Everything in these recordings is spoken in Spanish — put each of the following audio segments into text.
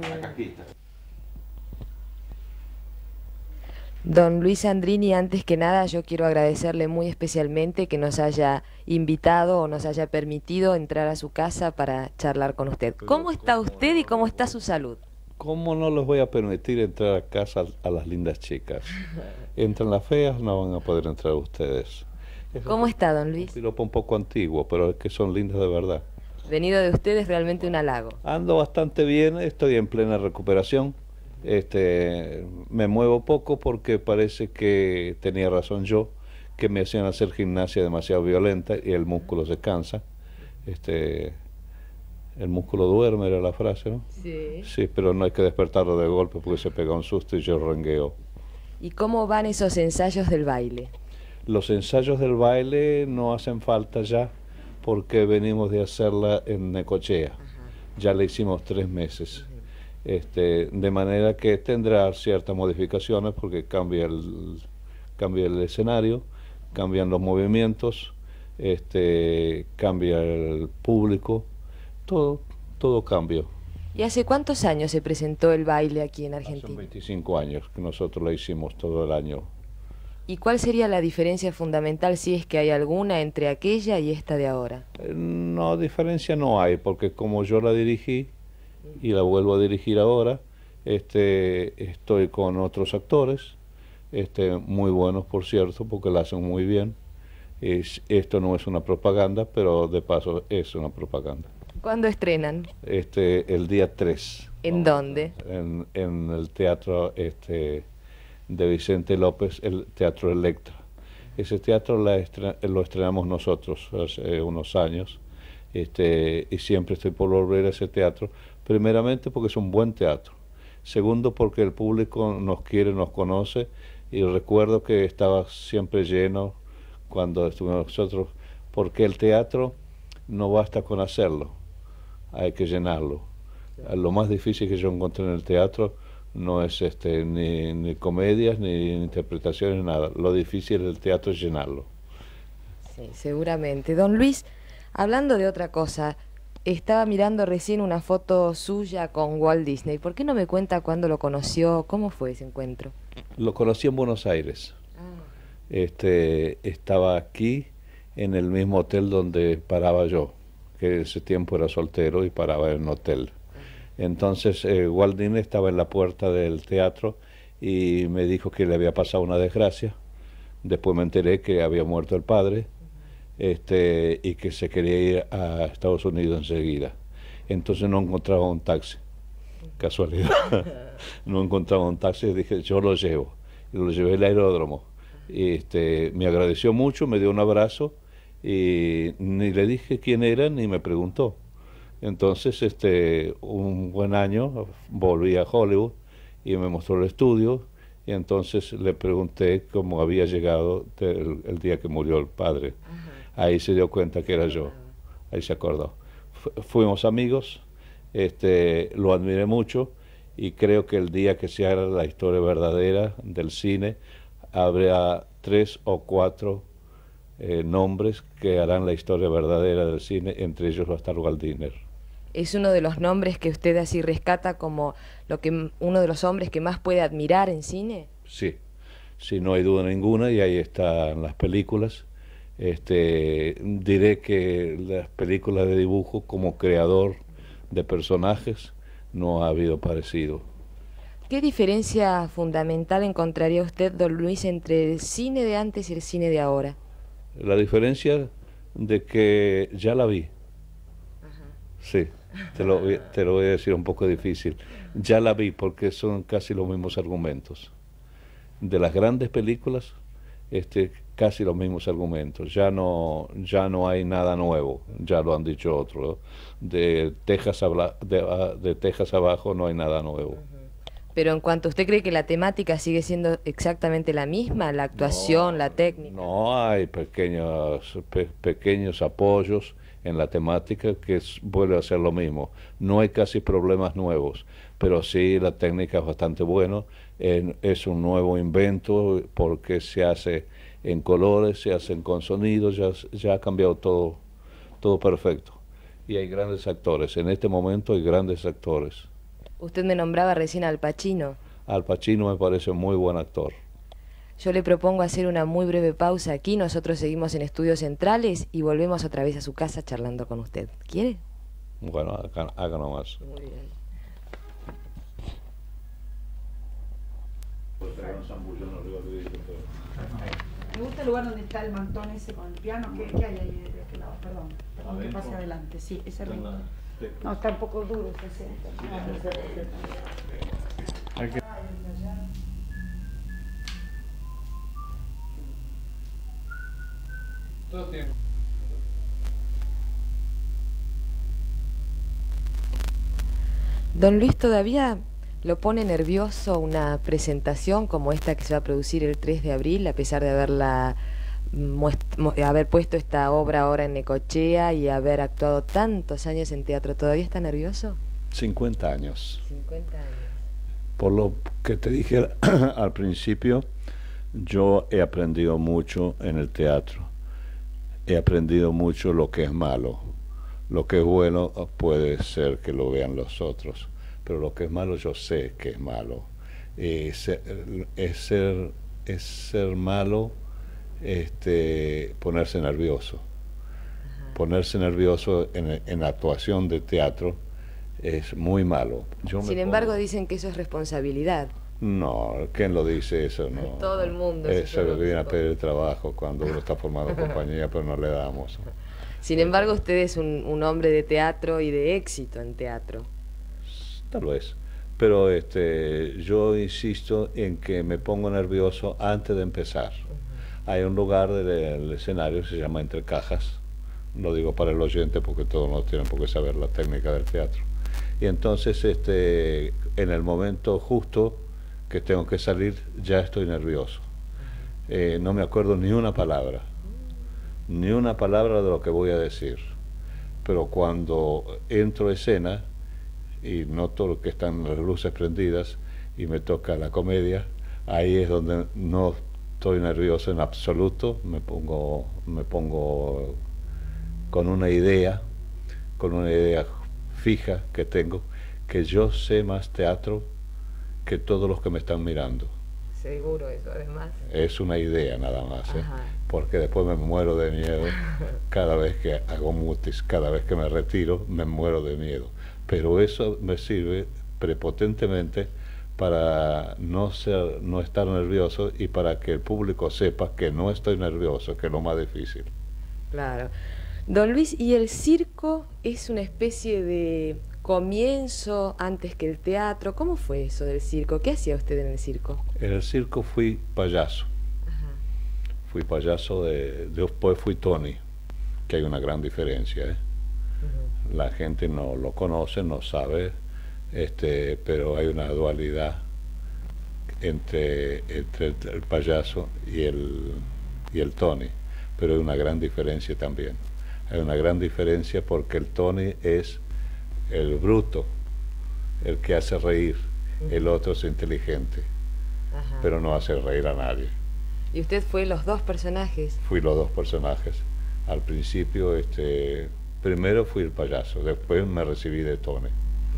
Acá, aquí está. Don Luis Sandrini, antes que nada yo quiero agradecerle muy especialmente que nos haya invitado o nos haya permitido entrar a su casa para charlar con usted. Pero ¿Cómo está ¿cómo usted y no cómo los está voy, su salud? cómo no les voy a permitir entrar a casa a las lindas chicas? Entran las feas, no van a poder entrar ustedes. Eso es ¿Cómo está, don un Luis? piropo un poco antiguo, pero es que son lindas de verdad. Venido de usted es realmente un halago. Ando bastante bien, estoy en plena recuperación. Me muevo poco porque parece que tenía razón yo, que me hacían hacer gimnasia demasiado violenta y el músculo se cansa. Este, el músculo duerme era la frase, ¿no? Sí. Sí, pero no hay que despertarlo de golpe porque se pega un susto y yo rengueo. ¿Y cómo van esos ensayos del baile? Los ensayos del baile no hacen falta ya porque venimos de hacerla en Necochea. Ya la hicimos 3 meses. De manera que tendrá ciertas modificaciones porque cambia el escenario, cambian los movimientos, cambia el público, todo, todo cambia. ¿Y hace cuántos años se presentó el baile aquí en Hace Argentina? 25 años que nosotros la hicimos todo el año. ¿Y cuál sería la diferencia fundamental, si es que hay alguna, entre aquella y esta de ahora? No, diferencia no hay, porque como yo la dirigí y la vuelvo a dirigir ahora, estoy con otros actores, muy buenos por cierto, porque la hacen muy bien. Esto no es una propaganda, pero de paso es una propaganda. ¿Cuándo estrenan? El día 3 ¿En dónde? en el teatro de Vicente López, el Teatro Electra. Ese teatro lo estrenamos nosotros hace unos años, y siempre estoy por volver a ese teatro, primeramente porque es un buen teatro, segundo porque el público nos quiere, nos conoce, y recuerdo que estaba siempre lleno cuando estuvimos nosotros, porque el teatro no basta con hacerlo, hay que llenarlo. Lo más difícil que yo encontré en el teatro no es ni comedias, ni interpretaciones, nada. Lo difícil del teatro es llenarlo. Sí, seguramente. Don Luis, hablando de otra cosa, estaba mirando recién una foto suya con Walt Disney. ¿Por qué no me cuenta cuándo lo conoció? ¿Cómo fue ese encuentro? Lo conocí en Buenos Aires. Estaba aquí en el mismo hotel donde paraba yo, que ese tiempo era soltero y paraba en un hotel. Entonces Walt Disney estaba en la puerta del teatro y me dijo que le había pasado una desgracia. Después me enteré que había muerto el padre, y que se quería ir a Estados Unidos enseguida. Entonces no encontraba un taxi, casualidad. No encontraba un taxi y dije, yo lo llevo. Y lo llevé al aeródromo. Me agradeció mucho, me dio un abrazo y ni le dije quién era ni me preguntó. Entonces, un buen año volví a Hollywood y me mostró el estudio y entonces le pregunté cómo había llegado el día que murió el padre. Ahí se dio cuenta que era yo, ahí se acordó. Fuimos amigos, lo admiré mucho y creo que el día que se haga la historia verdadera del cine, habrá 3 o 4 nombres que harán la historia verdadera del cine, entre ellos va a estar Walt Disney. Es uno de los nombres que usted así rescata como uno de los hombres que más puede admirar en cine. Sí, sí, no hay duda ninguna y ahí están las películas. Diré que las películas de dibujo como creador de personajes no ha habido parecido. ¿Qué diferencia fundamental encontraría usted, don Luis, entre el cine de antes y el cine de ahora? La diferencia de que ya la vi, sí, te lo voy a decir un poco difícil, ya la vi porque son casi los mismos argumentos. De las grandes películas, casi los mismos argumentos, ya no hay nada nuevo, ya lo han dicho otros, ¿no? De Texas abajo no hay nada nuevo. Pero en cuanto usted cree que la temática sigue siendo exactamente la misma, la actuación, la técnica. No hay pequeños apoyos en la temática que vuelve a ser lo mismo. No hay casi problemas nuevos, pero sí la técnica es bastante buena. Es un nuevo invento porque se hace en colores, se hacen con sonidos, ya ha cambiado todo, todo perfecto. Y hay grandes actores, en este momento hay grandes actores. Usted me nombraba recién a Al Pacino. Al Pacino me parece muy buen actor. Yo le propongo hacer una muy breve pausa aquí. Nosotros seguimos en Estudios Centrales y volvemos otra vez a su casa charlando con usted. ¿Quiere? Bueno, haga nomás. Muy bien. Me gusta el lugar donde está el mantón ese con el piano. ¿Qué hay ahí de este lado? Perdón, que pase adelante. Sí, ese ritmo. No, está un poco duro ese centro. Todo tiempo. Don Luis, ¿todavía lo pone nervioso una presentación como esta que se va a producir el 3 de abril, a pesar de haber puesto esta obra ahora en Necochea y haber actuado tantos años en teatro? ¿Todavía está nervioso? 50 años. 50 años. Por lo que te dije al principio, yo he aprendido mucho en el teatro. He aprendido mucho lo que es malo. Lo que es bueno puede ser que lo vean los otros, pero lo que es malo yo sé que es malo. Es ser malo, ponerse nervioso. Ajá. Ponerse nervioso en actuación de teatro es muy malo. Sin embargo, dicen que eso es responsabilidad. No, ¿quién lo dice eso? No. Todo el mundo. Eso es lo que viene a pedir trabajo cuando uno está formando compañía, pero no le damos. Sin embargo, usted es un hombre de teatro y de éxito en teatro. Tal vez. Pero yo insisto en que me pongo nervioso antes de empezar. Hay un lugar del escenario que se llama Entre Cajas. Lo digo para el oyente porque todos no tienen por qué saber la técnica del teatro. Y entonces, en el momento justo que tengo que salir, ya estoy nervioso. No me acuerdo ni una palabra de lo que voy a decir. Pero cuando entro a escena y noto que están las luces prendidas y me toca la comedia, ahí es donde no estoy nervioso en absoluto. Me pongo con una idea fija que tengo, que yo sé más teatro que todos los que me están mirando. Seguro eso, además. Es una idea nada más, Ajá. Porque después me muero de miedo. Cada vez que hago mutis, cada vez que me retiro, me muero de miedo. Pero eso me sirve prepotentemente para no estar nervioso y para que el público sepa que no estoy nervioso, que es lo más difícil. Claro. Don Luis, ¿y el circo es una especie de comienzo antes que el teatro? ¿Cómo fue eso del circo? ¿Qué hacía usted en el circo? En el circo fui payaso. Ajá. Fui payaso después fui Tony, que hay una gran diferencia, Uh-huh. La gente no lo conoce, no sabe, pero hay una dualidad entre el payaso y el Tony, pero hay una gran diferencia también. Hay una gran diferencia porque el Tony es el bruto, el que hace reír, el otro es inteligente, Ajá. pero no hace reír a nadie. ¿Y usted fue los dos personajes? Fui los dos personajes. Al principio, primero fui el payaso, después me recibí de Tony.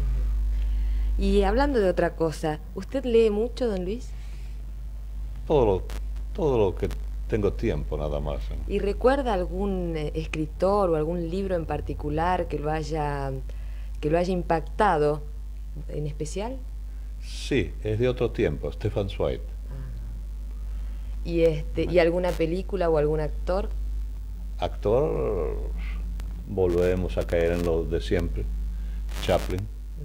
Y hablando de otra cosa, ¿usted lee mucho, don Luis? Todo lo que tengo tiempo, nada más. ¿Y recuerda algún escritor o algún libro en particular que lo haya impactado en especial? Sí, es de otro tiempo, Stefan Zweig. ¿Y alguna película o algún actor? Actor, volvemos a caer en lo de siempre, Chaplin.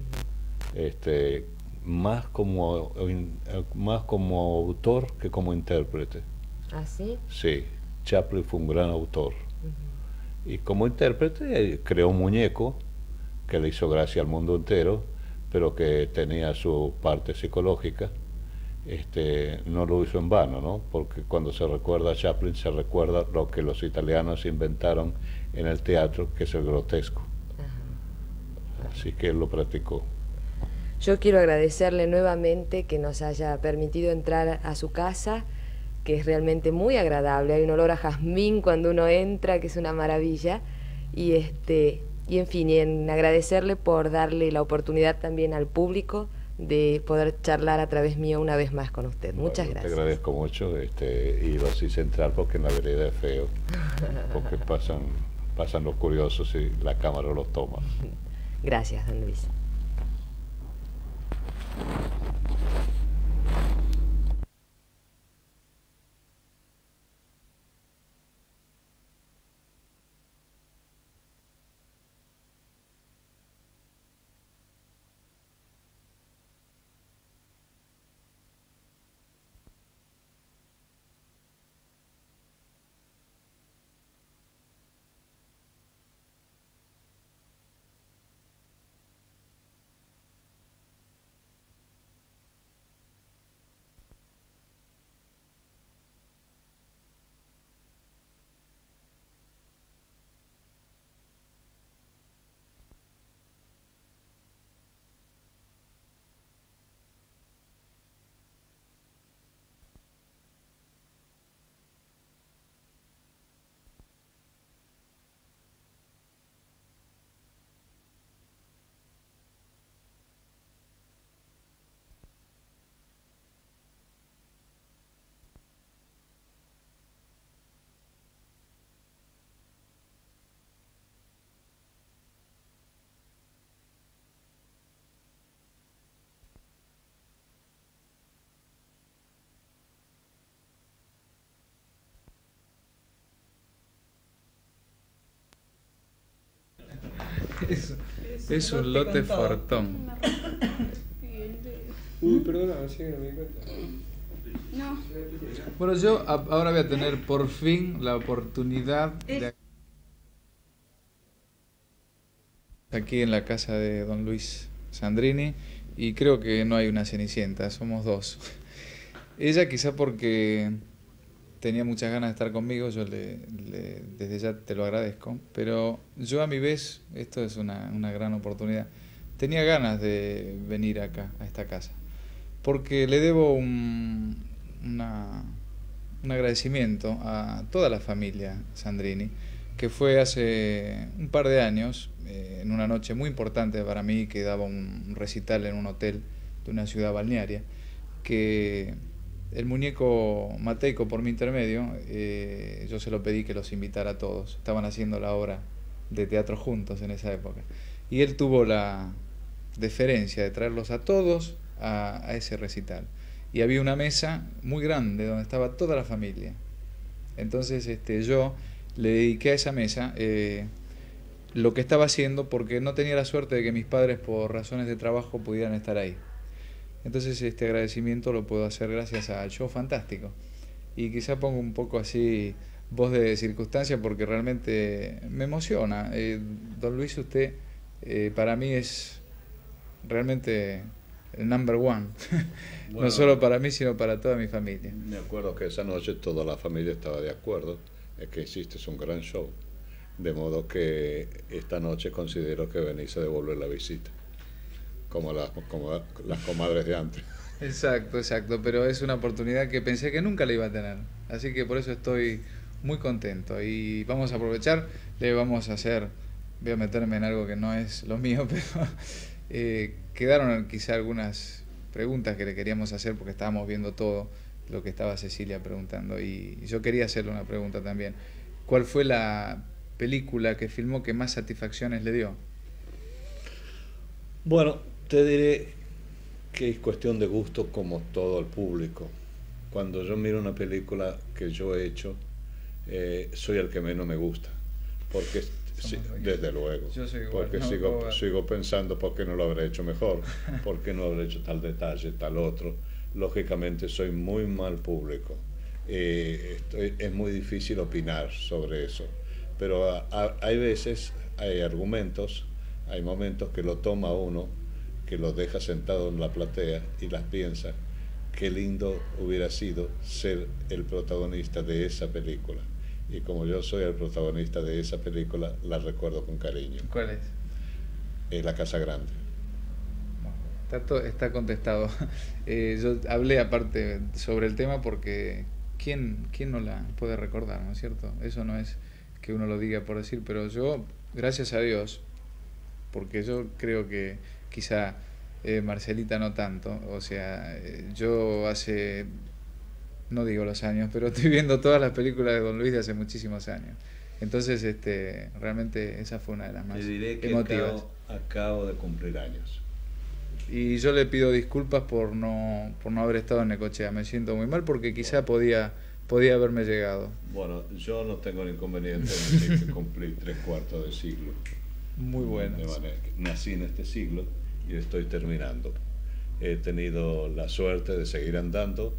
Más como autor que como intérprete. ¿Ah, sí? Sí, Chaplin fue un gran autor. Y como intérprete creó un muñeco que le hizo gracia al mundo entero, pero que tenía su parte psicológica. No lo hizo en vano, ¿no? Porque cuando se recuerda a Chaplin se recuerda lo que los italianos inventaron en el teatro, que es el grotesco. Ajá. Así que él lo practicó. Yo quiero agradecerle nuevamente que nos haya permitido entrar a su casa, que es realmente muy agradable. Hay un olor a jazmín cuando uno entra, que es una maravilla. Y Y en fin, y en agradecerle por darle la oportunidad también al público de poder charlar a través mío una vez más con usted. Muchas Bueno, gracias. te agradezco mucho, iba así central porque en la vereda es feo, porque pasan los curiosos y la cámara los toma. Gracias, don Luis. Es un lote fortón. Uy, perdona, sí, no me di cuenta. No. Bueno, yo ahora voy a tener por fin la oportunidad de aquí en la casa de don Luis Sandrini, y creo que no hay una Cenicienta, somos dos. Ella quizá porque tenía muchas ganas de estar conmigo, yo desde ya te lo agradezco, pero yo a mi vez, esto es una gran oportunidad, tenía ganas de venir acá, a esta casa, porque le debo un agradecimiento a toda la familia Sandrini, que fue hace un par de años, en una noche muy importante para mí, que daba un recital en un hotel de una ciudad balnearia, que el muñeco Mateico, por mi intermedio, yo se lo pedí que los invitara a todos. Estaban haciendo la obra de teatro juntos en esa época. Y él tuvo la deferencia de traerlos a todos a ese recital. Y había una mesa muy grande donde estaba toda la familia. Entonces yo le dediqué a esa mesa lo que estaba haciendo, porque no tenía la suerte de que mis padres por razones de trabajo pudieran estar ahí. Entonces este agradecimiento lo puedo hacer gracias al show fantástico. Y quizá pongo un poco así voz de circunstancia porque realmente me emociona. Don Luis, usted para mí es realmente el number one. Bueno, no solo para mí, sino para toda mi familia. Me acuerdo que esa noche toda la familia estaba de acuerdo en que hiciste un gran show. De modo que esta noche considero que venís a devolver la visita. Como las comadres de antes. Exacto, pero es una oportunidad que pensé que nunca la iba a tener. Así que por eso estoy muy contento. Y vamos a aprovechar, voy a meterme en algo que no es lo mío, pero quedaron quizá algunas preguntas que le queríamos hacer porque estábamos viendo todo lo que estaba Cecilia preguntando. Y yo quería hacerle una pregunta también. ¿Cuál fue la película que filmó que más satisfacciones le dio? Bueno, te diré que es cuestión de gusto como todo el público. Cuando yo miro una película que yo he hecho, soy el que menos me gusta. Porque, sí, desde luego, yo soy igual, porque no, sigo pensando por qué no lo habré hecho mejor, por qué no habré hecho tal detalle, tal otro. Lógicamente soy muy mal público. Es muy difícil opinar sobre eso. Pero hay veces, hay argumentos, hay momentos que lo toma uno, que lo deja sentado en la platea y las piensa, qué lindo hubiera sido ser el protagonista de esa película. Y como yo soy el protagonista de esa película, la recuerdo con cariño. ¿Cuál es? La Casa Grande. Está contestado. Yo hablé aparte sobre el tema porque ¿quién no la puede recordar, no es cierto? Eso no es que uno lo diga por decir, pero yo, gracias a Dios, porque yo creo que quizá Marcelita no tanto. O sea, yo hace, no digo los años, pero estoy viendo todas las películas de Don Luis de hace muchísimos años. Entonces, realmente esa fue una de las más emotivas. Acabo de cumplir años. Y yo le pido disculpas por no haber estado en Necochea. Me siento muy mal porque quizá podía haberme llegado. Bueno, yo no tengo inconveniente en decir que cumplí 3/4 de siglo. Muy bueno. Nací en este siglo y estoy terminando. He tenido la suerte de seguir andando.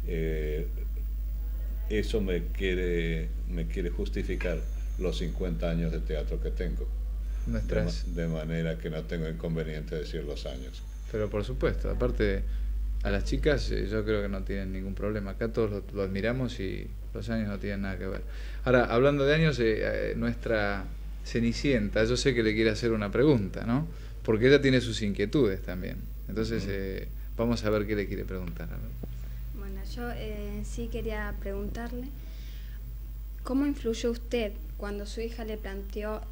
Eso me quiere justificar los 50 años de teatro que tengo. De manera que no tengo inconveniente decir los años. Pero por supuesto, aparte a las chicas yo creo que no tienen ningún problema. Acá todos lo admiramos y los años no tienen nada que ver. Ahora, hablando de años, nuestra Cenicienta, yo sé que le quiere hacer una pregunta, ¿no? Porque ella tiene sus inquietudes también. Entonces, vamos a ver qué le quiere preguntar. A ver. Bueno, yo sí quería preguntarle, ¿cómo influyó usted cuando su hija le planteó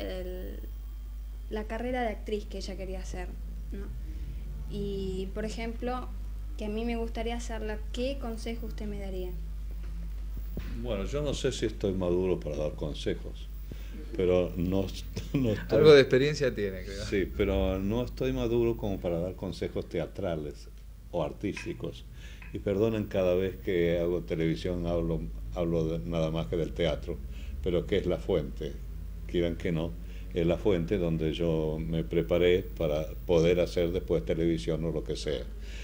la carrera de actriz que ella quería hacer, ¿no? Y, por ejemplo, que a mí me gustaría hacerla, ¿qué consejo usted me daría? Bueno, yo no sé si estoy maduro para dar consejos, pero no estoy... Algo de experiencia tiene, creo. Sí, pero no estoy maduro como para dar consejos teatrales o artísticos. Y perdonen cada vez que hago televisión hablo nada más que del teatro, pero que es la fuente, quieran que no, es la fuente donde yo me preparé para poder hacer después televisión o lo que sea.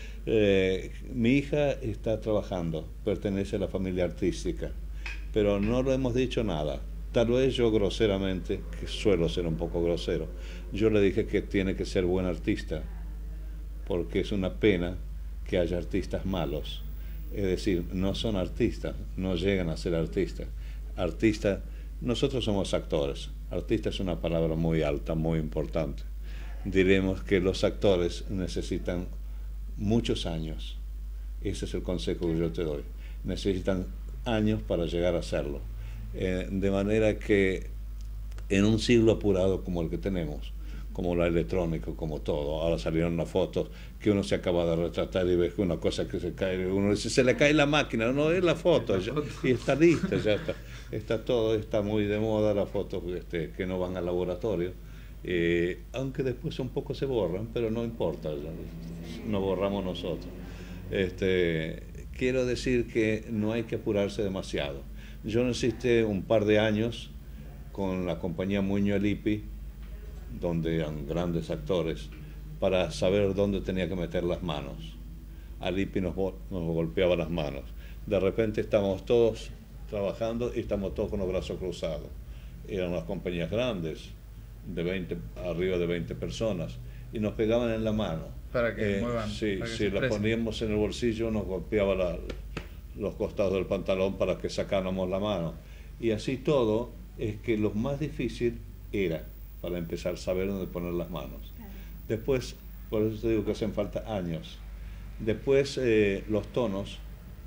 Mi hija está trabajando, pertenece a la familia artística, pero no lo hemos dicho nada. Tal vez yo groseramente, que suelo ser un poco grosero, yo le dije que tiene que ser buen artista, porque es una pena que haya artistas malos. Es decir, no son artistas, no llegan a ser artistas. Artista, nosotros somos actores. Artista es una palabra muy alta, muy importante. Diremos que los actores necesitan muchos años. Ese es el consejo que yo te doy. Necesitan años para llegar a hacerlo. De manera que en un siglo apurado como el que tenemos, como la electrónica, como todo, ahora salieron unas fotos que uno se acaba de retratar y ves que una cosa que se cae, uno dice, se le cae la máquina, no es la foto, ya, y está lista, ya está todo, está muy de moda las fotos que no van al laboratorio, aunque después un poco se borran, pero no importa, no borramos nosotros. Quiero decir que no hay que apurarse demasiado. Yo necesité un par de años con la compañía Muñoz Lippi, donde eran grandes actores, para saber dónde tenía que meter las manos. A Lippi nos golpeaba las manos. De repente estamos todos trabajando y estamos todos con los brazos cruzados. Eran unas compañías grandes, arriba de 20 personas, y nos pegaban en la mano. Para que muevan. Sí, si la poníamos en el bolsillo nos golpeaba los costados del pantalón para que sacáramos la mano. Y así todo, es que lo más difícil era, para empezar, saber dónde poner las manos. Después, por eso te digo que hacen falta años. Después, los tonos,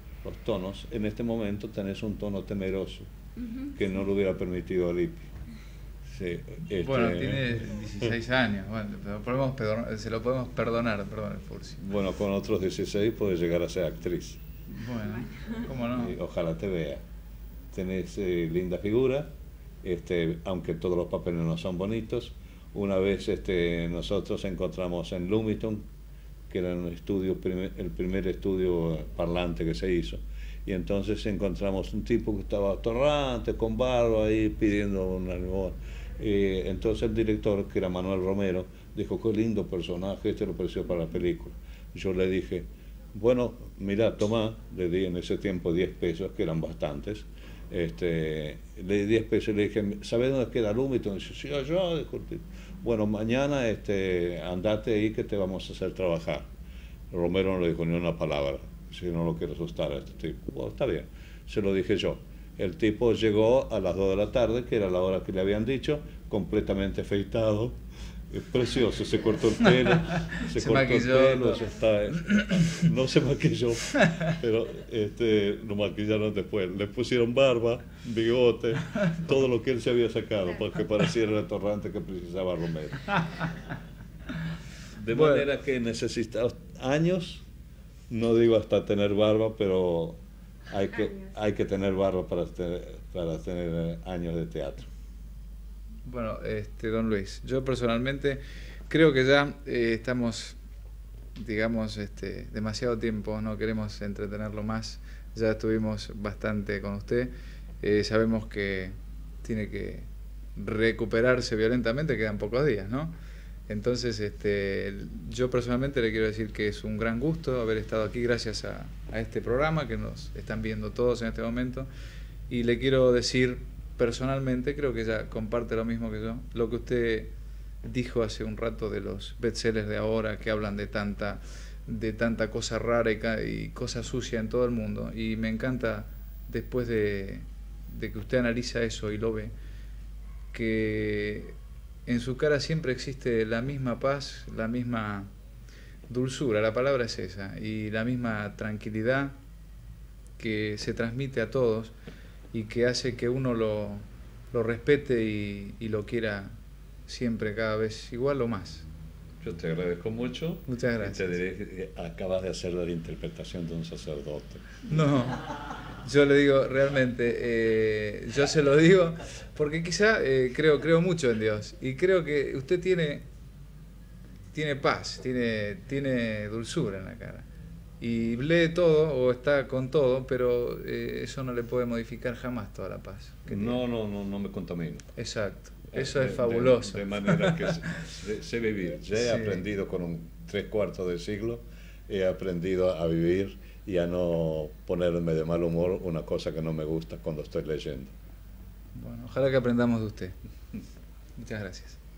en este momento tenés un tono temeroso, que no lo hubiera permitido a Lippi. Sí, bueno, tiene 16 años, bueno, se lo podemos perdonar, perdón, Fursi. Bueno, con otros 16 puede llegar a ser actriz. Bueno, ¿cómo no? Ojalá te vea. Tenés linda figura, aunque todos los papeles no son bonitos. Una vez nosotros encontramos en Lumiton, que era el primer estudio parlante que se hizo, y entonces encontramos un tipo que estaba atorrante, con barba ahí pidiendo una limón. Entonces el director, que era Manuel Romero, dijo, qué lindo personaje, lo pareció para la película. Yo le dije, bueno, mira, toma, le di en ese tiempo 10 pesos, que eran bastantes. Le di 10 pesos y le dije, ¿sabes dónde queda Lumiton? Y dice, sí, yo, disculpe. Bueno, mañana andate ahí que te vamos a hacer trabajar. Romero no le dijo ni una palabra, si no lo quiero asustar a este tipo. Bueno, está bien, se lo dije yo. El tipo llegó a las 2 de la tarde, que era la hora que le habían dicho, completamente afeitado. Es precioso, se cortó el pelo, se maquilló, no se maquilló, pero lo maquillaron después, le pusieron barba, bigote, todo lo que él se había sacado, para que pareciera el atorrante que precisaba Romero. De manera que necesitas años, no digo hasta tener barba, pero hay que tener barba para tener años de teatro. Bueno, don Luis, yo personalmente creo que ya estamos, digamos, demasiado tiempo, no queremos entretenerlo más, ya estuvimos bastante con usted, sabemos que tiene que recuperarse violentamente, quedan pocos días, ¿no? Entonces, yo personalmente le quiero decir que es un gran gusto haber estado aquí gracias a este programa que nos están viendo todos en este momento, y le quiero decir personalmente, creo que ella comparte lo mismo que yo, lo que usted dijo hace un rato de los bestsellers de ahora que hablan de tanta cosa rara y cosa sucia en todo el mundo, y me encanta después de que usted analiza eso y lo ve, que en su cara siempre existe la misma paz, la misma dulzura, la palabra es esa, y la misma tranquilidad que se transmite a todos y que hace que uno lo respete y lo quiera siempre, cada vez igual o más. Yo te agradezco mucho. Muchas gracias. Te diré que acabas de hacer la interpretación de un sacerdote. No, yo le digo realmente, yo se lo digo porque quizá creo mucho en Dios y creo que usted tiene paz, tiene dulzura en la cara y lee todo o está con todo, pero eso no le puede modificar jamás toda la paz. No me contamino. Exacto. Eso es fabuloso. De manera que sé vivir. Ya he aprendido con un 3/4 de siglo, he aprendido a vivir y a no ponerme de mal humor una cosa que no me gusta cuando estoy leyendo. Bueno, ojalá que aprendamos de usted. Muchas gracias.